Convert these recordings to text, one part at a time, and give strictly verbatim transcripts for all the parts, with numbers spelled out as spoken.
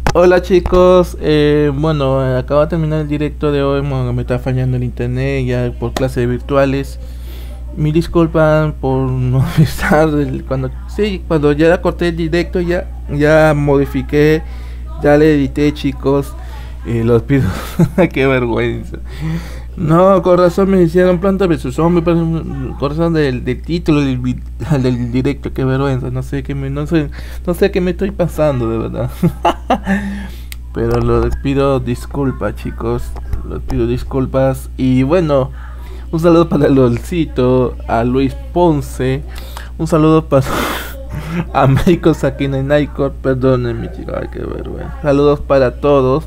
Hola chicos, eh, bueno, acabo de terminar el directo de hoy, bueno, me está fallando el internet ya por clases virtuales. Me disculpan por no avisar el- cuando, sí, cuando ya corté el directo, ya, ya modifiqué, ya le edité chicos, y los pido, qué vergüenza. No, con razón me hicieron Planta versus Zombie, pero con razón del, del título del, vi- del directo, qué vergüenza, no sé qué me, no sé, no sé qué me estoy pasando de verdad. Pero les pido disculpas chicos, les pido disculpas y bueno, un saludo para Lolcito, a Luis Ponce, un saludo para a Michael Sakina y Nightcore, perdónenme chicos, ay qué vergüenza. Saludos para todos.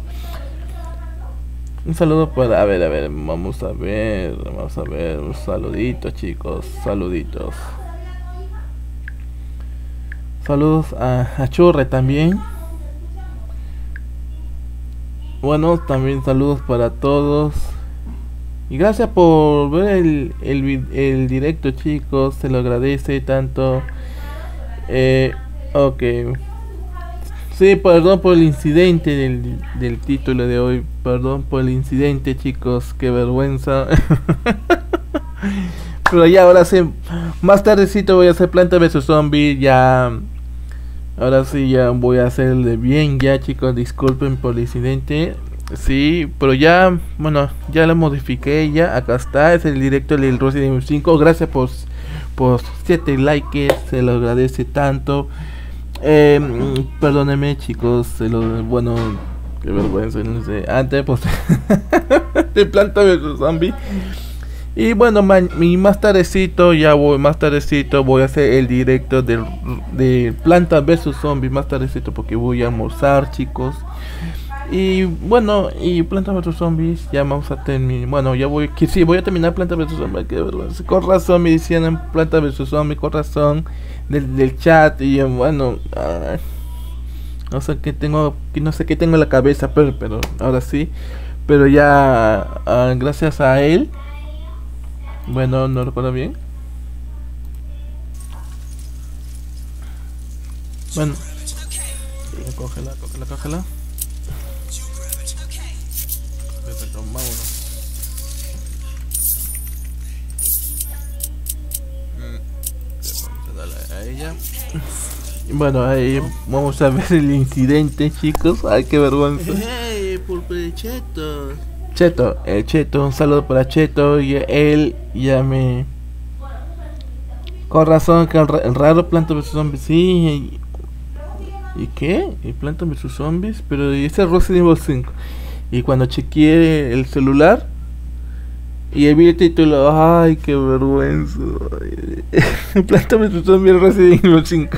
Un saludo para, a ver, a ver, vamos a ver, vamos a ver, un saludito chicos, saluditos. Saludos a, a Churre también. Bueno, también saludos para todos. Y gracias por ver el, el, vi- el directo chicos, se lo agradece tanto. Eh, ok. Sí, perdón por el incidente del, del título de hoy. Perdón por el incidente chicos, qué vergüenza. Pero ya ahora sí, más tardecito voy a hacer Planta versus Zombie. Ya, ahora sí ya voy a hacerle bien ya chicos, disculpen por el incidente. Sí, pero ya, bueno, ya lo modifiqué ya, acá está, es el directo del Resident Evil cinco. Gracias por, por siete likes, se lo agradece tanto. Eh, mm, perdónenme chicos, se lo, bueno, qué vergüenza, no sé, antes pues de Planta versus Zombie. Y bueno, ma y más tardecito, ya voy, más tardecito voy a hacer el directo del, de Planta versus Zombie, más tardecito porque voy a almorzar chicos. Y bueno, y Planta versus Zombies, ya vamos a terminar. Bueno, ya voy, que sí, voy a terminar Planta versus Zombies. Que vergüenza. Con razón me decían en Planta versus Zombies, con razón del, del chat. Y eh, bueno, ah, no sé qué tengo, que no sé qué tengo en la cabeza, pero, pero ahora sí. Pero ya, ah, gracias a él, bueno, no recuerdo bien. Bueno, cógela, cógela, cógela. Perfecto, vámonos. Vamos a darle a ella. Bueno, ahí vamos a ver el incidente, chicos. Ay, qué vergüenza. Hey, pulpe cheto. Cheto, el Cheto, un saludo para Cheto. Y él ya me. Con razón, que el, ra- el raro Planta versus Zombies. Sí. ¿Y, ¿y qué? ¿Y Planta versus Zombies? Pero ¿y ese es Resident Evil cinco? Y cuando chequeé el celular y vi el título, ay, qué vergüenza. Ay, Planta versus Zombies Resident Evil cinco.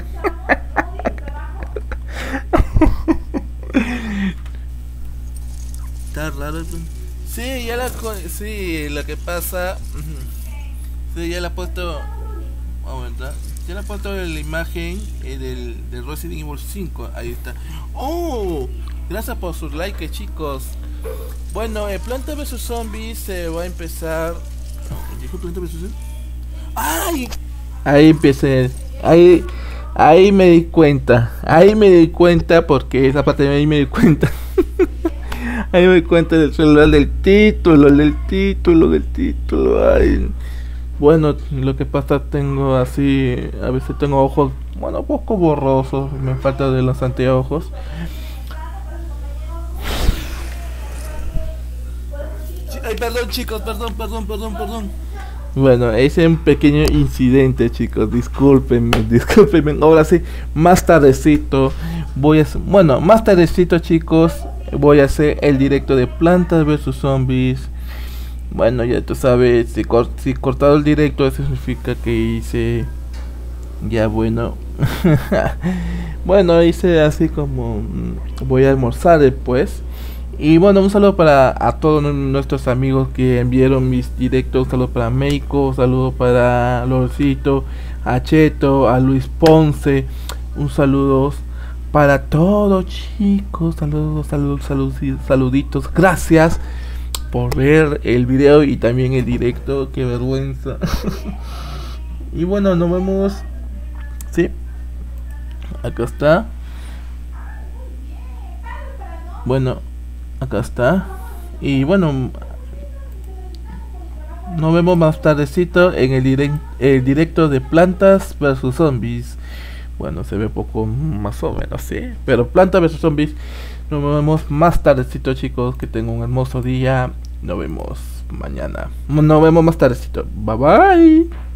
Está raro. Sí, ya la co- sí, lo que pasa, sí, ya la he puesto, aumenta, ya la he puesto la imagen eh, del, del Resident Evil cinco, ahí está. Oh, gracias por sus likes chicos. Bueno, eh, Planta versus Zombies se va a empezar. ¿Dijo Planta versus Zombies? ¡Ay! Ahí empecé, ahí, ahí me di cuenta, ahí me di cuenta porque esa parte de ahí me di cuenta. Ahí me di cuenta del celular, del título, del título, del título. Ay. Bueno, lo que pasa tengo así, a veces tengo ojos, bueno, un poco borrosos, me falta de los anteojos. Ay, perdón, chicos, perdón, perdón, perdón, perdón. Bueno, ese es un pequeño incidente, chicos. Discúlpenme, discúlpenme. Ahora sí, más tardecito voy a hacer, bueno, más tardecito, chicos, voy a hacer el directo de Plantas versus Zombies. Bueno, ya tú sabes, si, cor si cortado el directo, eso significa que hice ya bueno. Bueno, hice así como mm, voy a almorzar después. Y bueno, un saludo para a todos nuestros amigos que enviaron mis directos. Un saludo para Meiko, un saludo para Lorcito, a Cheto, a Luis Ponce. Un saludo para todos chicos. Saludos, saludos, saludos, saluditos. Gracias por ver el video y también el directo. Qué vergüenza. Y bueno, nos vemos. Sí, acá está. Bueno, acá está. Y bueno, nos vemos más tardecito en el, direct, el directo de Plantas versus Zombies. Bueno, se ve poco más o menos, sí. Pero Plantas versus Zombies. Nos vemos más tardecito, chicos. Que tengan un hermoso día. Nos vemos mañana. Nos vemos más tardecito. Bye bye.